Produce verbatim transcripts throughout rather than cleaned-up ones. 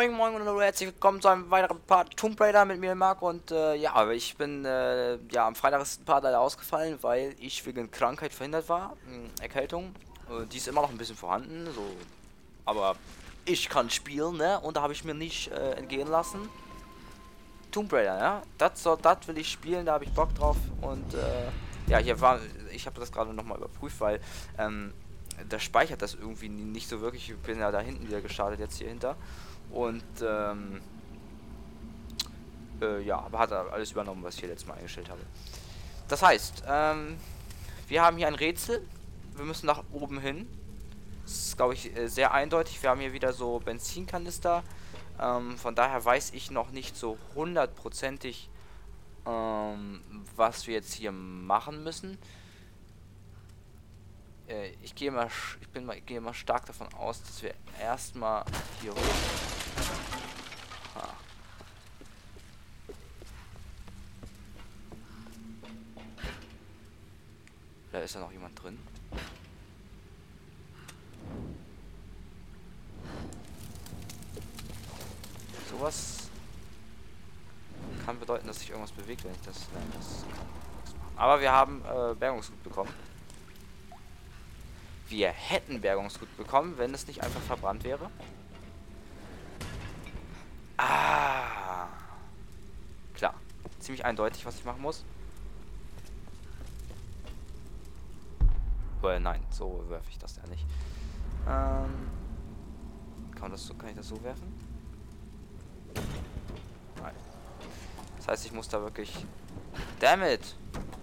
Moin Moin und hallo, herzlich willkommen zu einem weiteren Part Tomb Raider mit mir, Marc. Und äh, ja, aber ich bin, äh, ja, am Freitag ist ein Part leider ausgefallen, weil ich wegen Krankheit verhindert war. Mh, Erkältung. Äh, die ist immer noch ein bisschen vorhanden, so. Aber ich kann spielen, ne? Und da habe ich mir nicht äh, entgehen lassen. Tomb Raider, ja? Das soll, das will ich spielen, da habe ich Bock drauf. Und äh, ja, hier war, ich habe das gerade nochmal überprüft, weil ähm, das speichert das irgendwie nicht so wirklich. Ich bin ja da hinten wieder gestartet, jetzt hier hinter. Und ähm, äh, ja, aber hat er alles übernommen, was ich hier letztes Mal eingestellt habe. Das heißt, ähm, wir haben hier ein Rätsel. Wir müssen nach oben hin. Das ist, glaube ich, äh, sehr eindeutig. Wir haben hier wieder so Benzinkanister. Ähm, von daher weiß ich noch nicht so hundertprozentig, ähm, was wir jetzt hier machen müssen. Äh, ich gehe mal, ich bin mal, ich gehe mal stark davon aus, dass wir erstmal hier hoch. Ha. Da ist ja noch jemand drin. Sowas kann bedeuten, dass sich irgendwas bewegt, wenn ich das. Nein, das kann nichts machen. Aber wir haben äh, Bergungsgut bekommen. Wir hätten Bergungsgut bekommen, wenn es nicht einfach verbrannt wäre. Ah. Klar. Ziemlich eindeutig, was ich machen muss. Well, nein, so werfe ich das ja nicht. Ähm, kann, das so, kann ich das so werfen? Nein. Das heißt, ich muss da wirklich... Damn it!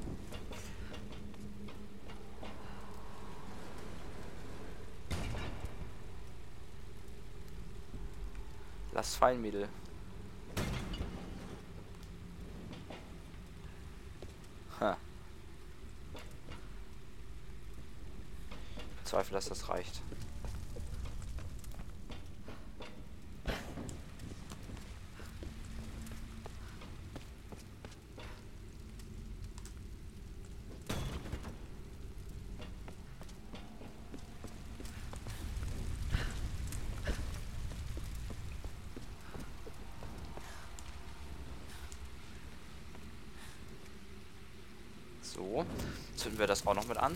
Lass fallen, Mädel. Ha. Ich zweifle, dass das reicht. So, zünden wir das auch noch mit an.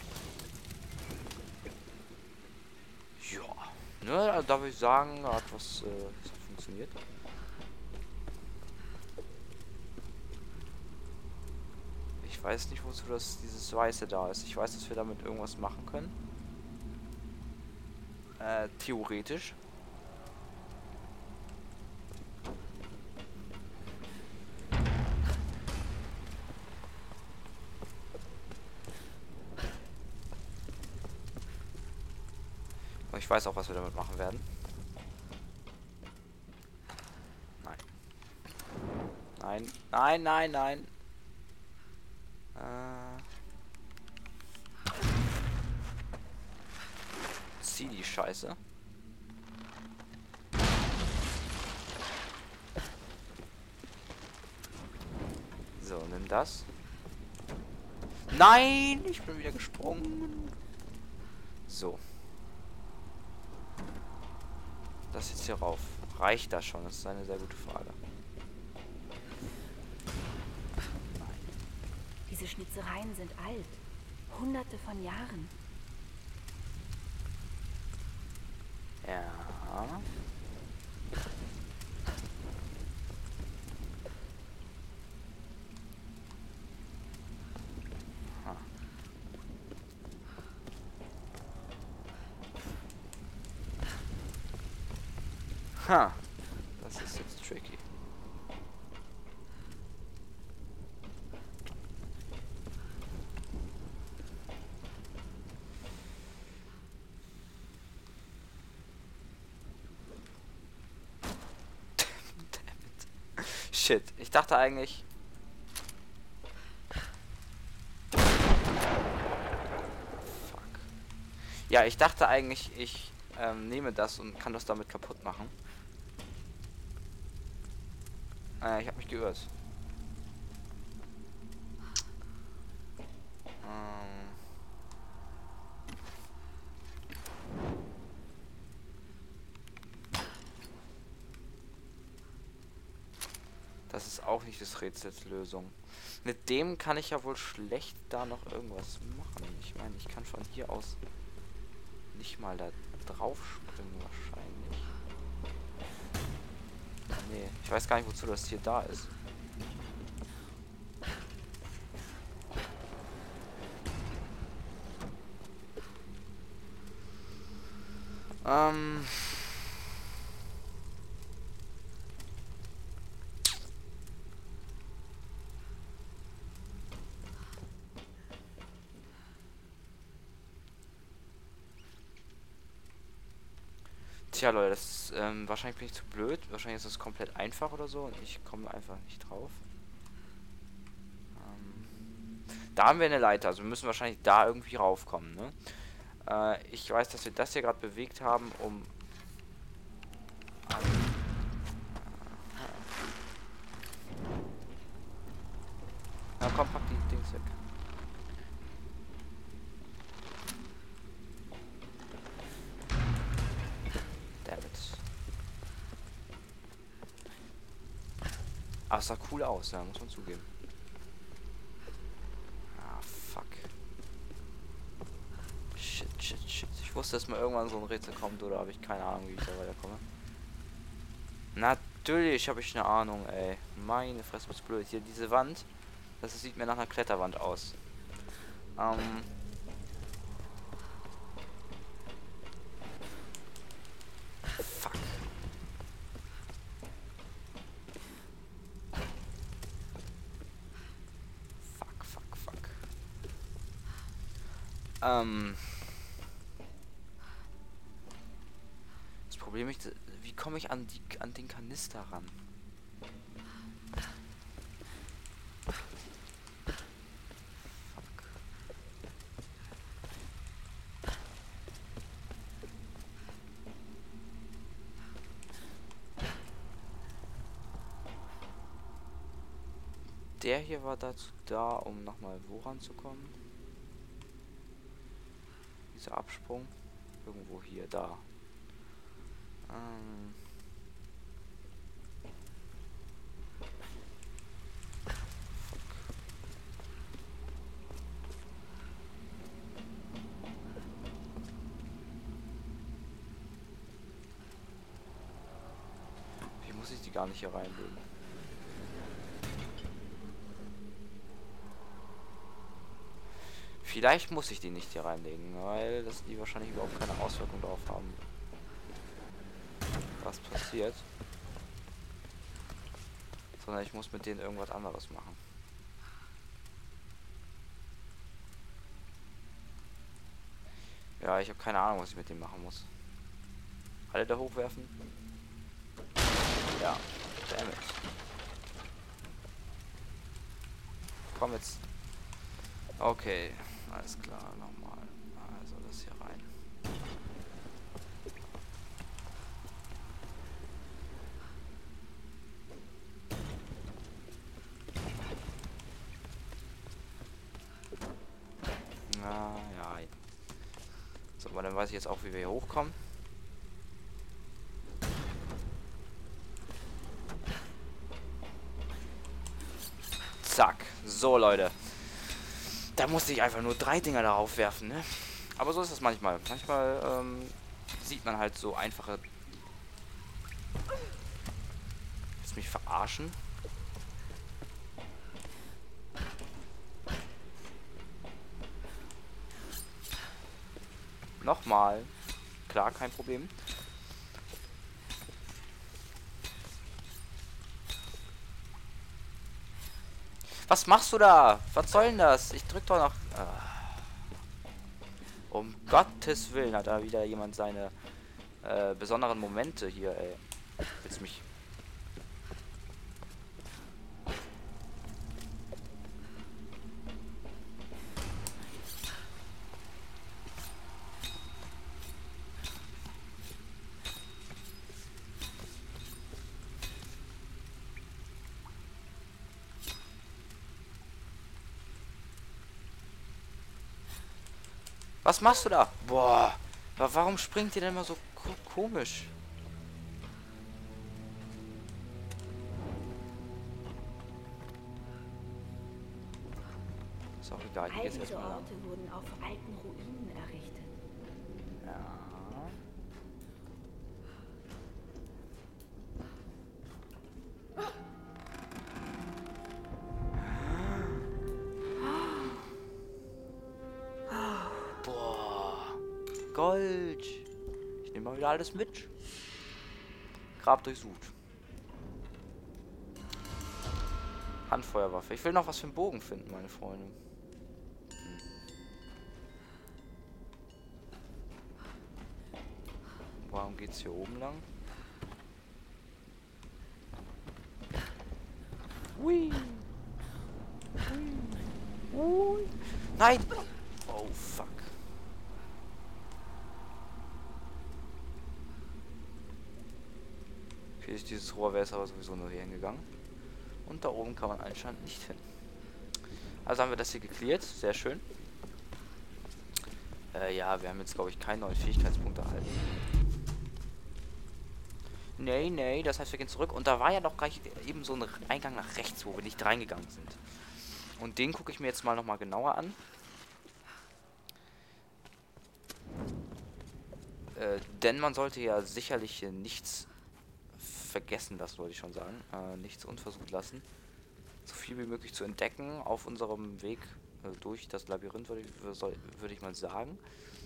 Ja, ne, also da würde ich sagen, hat was äh, das hat funktioniert. Ich weiß nicht, wozu das dieses Weiße da ist. Ich weiß, dass wir damit irgendwas machen können. Äh, theoretisch. Und ich weiß auch, was wir damit machen werden. Nein. Nein, nein, nein, nein. Äh. Zieh die Scheiße. So, nimm das. Nein, ich bin wieder gesprungen. So. Das jetzt hier rauf. Reicht das schon? Das ist eine sehr gute Frage. Diese Schnitzereien sind alt. Hunderte von Jahren. Ja. Ha. Ha. Das ist jetzt tricky. Shit, ich dachte eigentlich... Fuck. Ja, ich dachte eigentlich, ich ähm, nehme das und kann das damit kaputt machen. Äh, ich habe mich geirrt. Ähm... auch nicht des Rätsels Lösung. Mit dem kann ich ja wohl schlecht da noch irgendwas machen. Ich meine, ich kann von hier aus nicht mal da drauf springen wahrscheinlich. Nee, ich weiß gar nicht, wozu das hier da ist. Ähm... Tja, Leute, das ist, ähm, wahrscheinlich bin ich zu blöd. Wahrscheinlich ist es komplett einfach oder so und ich komme einfach nicht drauf. Ähm, da haben wir eine Leiter, also wir müssen wahrscheinlich da irgendwie raufkommen, ne? Äh, ich weiß, dass wir das hier gerade bewegt haben, um... Na komm, pack die Dings weg. Aber es sah cool aus, ja, muss man zugeben. Ah, fuck. Shit, shit, shit. Ich wusste, dass mal irgendwann so ein Rätsel kommt, oder habe ich keine Ahnung, wie ich da weiterkomme. Natürlich habe ich eine Ahnung, ey. Meine Fresse, was blöd. Hier, diese Wand, das sieht mir nach einer Kletterwand aus. Ähm... Fuck. Fuck, fuck, fuck. Ähm... Das Problem ist, wie komme ich an, die, an den Kanister ran? Fuck. Der hier war dazu da, um nochmal wo ranzukommen? Dieser Absprung. Irgendwo hier, da. Ähm... Muss ich die gar nicht hier reinlegen. Vielleicht muss ich die nicht hier reinlegen, weil das die wahrscheinlich überhaupt keine Auswirkung darauf haben, was passiert. Sondern ich muss mit denen irgendwas anderes machen. Ja, ich habe keine Ahnung, was ich mit denen machen muss. Alle da hochwerfen? Ja, damit. Komm jetzt. Okay, alles klar, nochmal. Also das hier rein. Na ja. So, aber dann weiß ich jetzt auch, wie wir hier hochkommen. Zack. So, Leute. Da musste ich einfach nur drei Dinger darauf werfen, ne? Aber so ist es manchmal. Manchmal ähm, sieht man halt so einfache... Willst du mich verarschen? Nochmal. Klar, kein Problem. Was machst du da? Was soll denn das? Ich drück doch noch... Ah. Um Gottes Willen hat da wieder jemand seine äh, besonderen Momente hier, ey. Willst du mich... Was machst du da? Boah. Warum springt ihr denn immer so ko komisch? Egal, hier All geht's diese erstmal lang. Orte wurden auf alten Ruinen errichtet. Ja. Boah. Gold. Ich nehme mal wieder alles mit. Grab durchsucht. Handfeuerwaffe. Ich will noch was für einen Bogen finden, meine Freunde. Hm. Warum geht's hier oben lang? Hui. Hui. Hui. Nein! Oh, fuck. Okay, durch dieses Rohr wäre es aber sowieso nur hier hingegangen. Und da oben kann man anscheinend nicht hin. Also haben wir das hier geklärt. Sehr schön. Äh, ja, wir haben jetzt, glaube ich, keinen neuen Fähigkeitspunkt erhalten. Nee, nee, das heißt, wir gehen zurück. Und da war ja noch gleich eben so ein Eingang nach rechts, wo wir nicht reingegangen sind. Und den gucke ich mir jetzt mal nochmal genauer an. Äh, denn man sollte ja sicherlich hier nichts vergessen, das wollte ich schon sagen. Äh, nichts unversucht lassen. So viel wie möglich zu entdecken auf unserem Weg äh, durch das Labyrinth, würde ich, soll, würde ich mal sagen.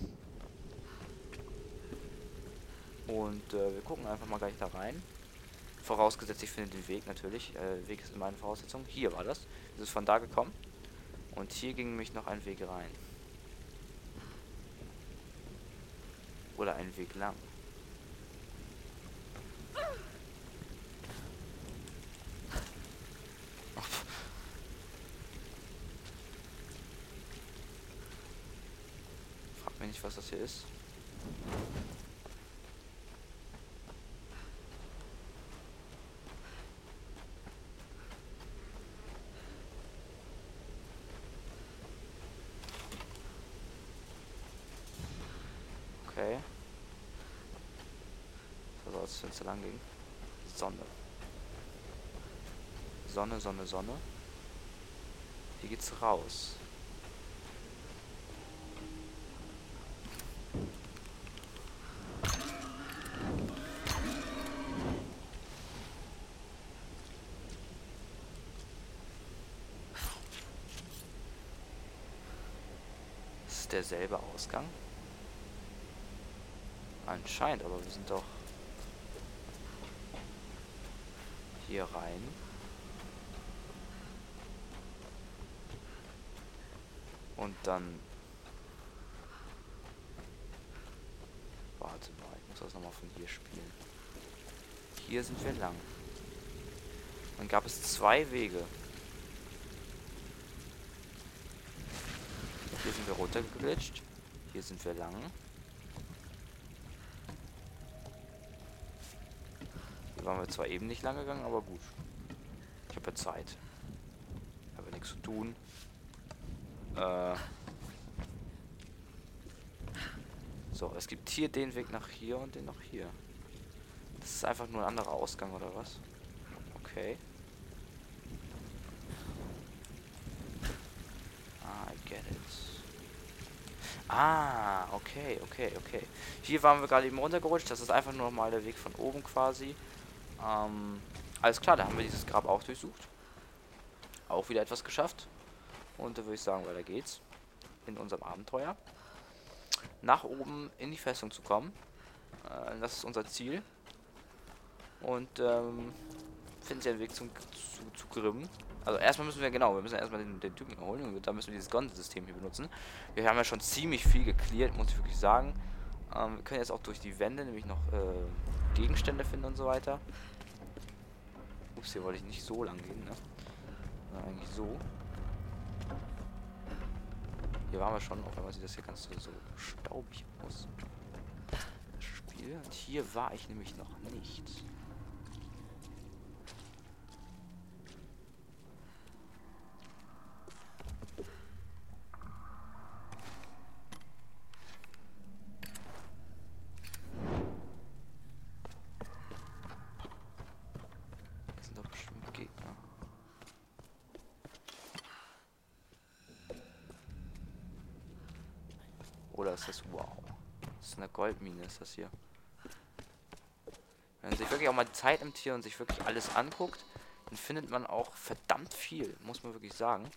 Und äh, wir gucken einfach mal gleich da rein. Vorausgesetzt, ich finde den Weg natürlich. Äh, Weg ist in meinen Voraussetzungen. Hier war das. Es ist von da gekommen. Und hier ging nämlich noch ein Weg rein. Oder ein Weg lang. Frag mich nicht, was das hier ist. Okay. So soll es jetzt lang gehen. Sonne. Sonne, Sonne, Sonne. Hier geht's raus. Das ist derselbe Ausgang. Anscheinend, aber wir sind doch hier rein. Und dann... Warte mal, ich muss das nochmal von hier spielen. Hier sind wir lang. Dann gab es zwei Wege. Hier sind wir runtergeglitscht. Hier sind wir lang. Hier waren wir zwar eben nicht lang gegangen, aber gut. Ich habe ja Zeit. Ich habe ja nichts zu tun. Äh... So, es gibt hier den Weg nach hier und den nach hier. Das ist einfach nur ein anderer Ausgang, oder was? Okay. Ah, I get it. Ah, okay, okay, okay. Hier waren wir gerade eben runtergerutscht. Das ist einfach nur nochmal der Weg von oben quasi. Ähm, alles klar, da haben wir dieses Grab auch durchsucht. Auch wieder etwas geschafft. Und da würde ich sagen, weiter geht's. In unserem Abenteuer. Nach oben in die Festung zu kommen. Äh, das ist unser Ziel. Und ähm, finden Sie einen Weg zum, zu, zu Grimm. Also erstmal müssen wir, genau, wir müssen erstmal den, den Typen holen und da müssen wir dieses Gondelsystem hier benutzen. Wir haben ja schon ziemlich viel geklärt, muss ich wirklich sagen. Ähm, wir können jetzt auch durch die Wände nämlich noch äh, Gegenstände finden und so weiter. Ups, hier wollte ich nicht so lang gehen, ne? Sondern eigentlich so. Hier waren wir schon, auf einmal sieht das hier ganz so, so staubig aus. Das Spiel. Und hier war ich nämlich noch nicht. Das sind doch bestimmt Gegner. Oder ist das... Wow. Das ist eine Goldmine, ist das hier. Wenn man sich wirklich auch mal die Zeit nimmt hier und sich wirklich alles anguckt, dann findet man auch verdammt viel, muss man wirklich sagen.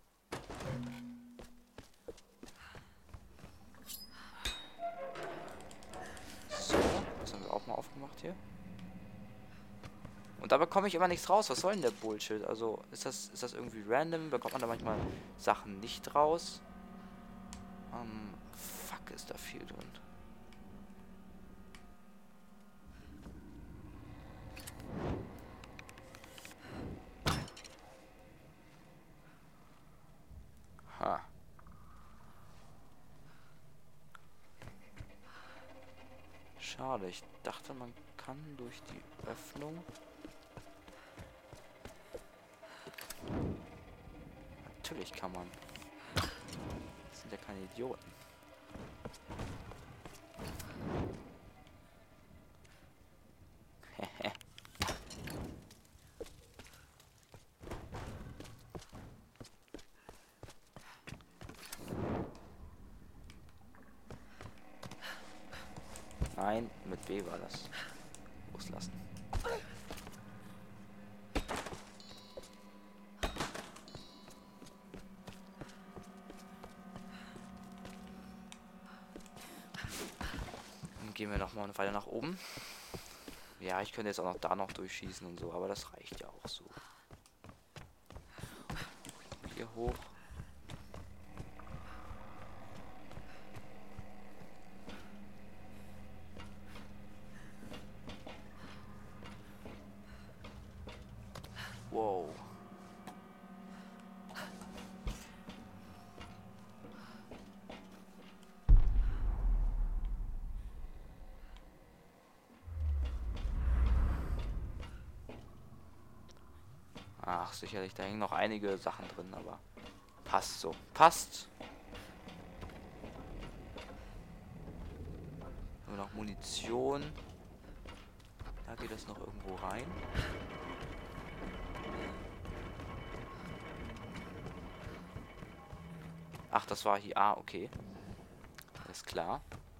So, das haben wir auch mal aufgemacht hier. Und da bekomme ich immer nichts raus. Was soll denn der Bullshit? Also, ist das, ist das irgendwie random? Bekommt man da manchmal Sachen nicht raus? Ähm, fuck, ist da viel drin. Ha. Schade, ich dachte, man kann durch die Öffnung... Natürlich kann man. Das sind ja keine Idioten. Nein, mit B war das. Loslassen. Dann gehen wir noch mal weiter nach oben. Ja, ich könnte jetzt auch noch da noch durchschießen und so, aber das reicht ja auch so. Hier hoch. Wow. Ach, sicherlich, da hängen noch einige Sachen drin, aber passt so. Passt. Nur noch Munition. Da geht es noch irgendwo rein. Ach, das war hier. Ah, okay. Alles klar.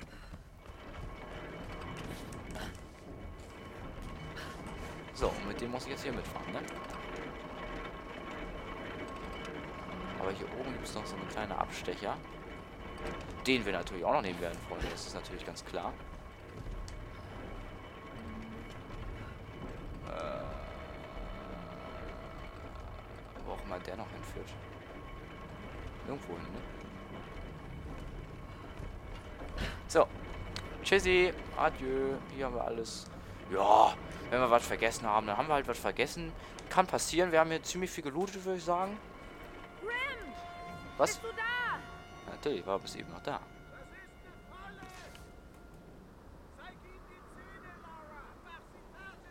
So, mit dem muss ich jetzt hier mitfahren, ne? Aber hier oben gibt es noch so eine kleine Abstecher. Den wir natürlich auch noch nehmen werden, Freunde. Das ist natürlich ganz klar. Äh, wo auch immer der noch hinführt. Irgendwo hin, ne? So. Tschüssi. Adieu. Hier haben wir alles. Ja, wenn wir was vergessen haben, dann haben wir halt was vergessen. Kann passieren. Wir haben hier ziemlich viel gelootet, würde ich sagen. Grim, Was? bist du da? Natürlich, war bis eben noch da.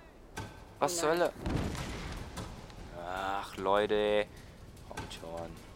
Was zur Hölle? Ach, Leute. Kommt schon.